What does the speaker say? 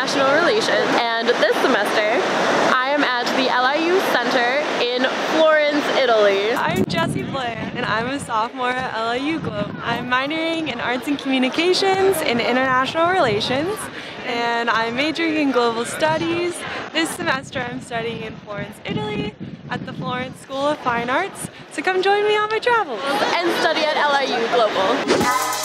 International Relations, and this semester I am at the LIU Center in Florence, Italy. I'm Jessie Blair, and I'm a sophomore at LIU Globe. I'm minoring in Arts and Communications in International Relations, and I'm majoring in Global Studies. This semester I'm studying in Florence, Italy at the Florence School of Fine Arts, so come join me on my travels. And study at LIU Global.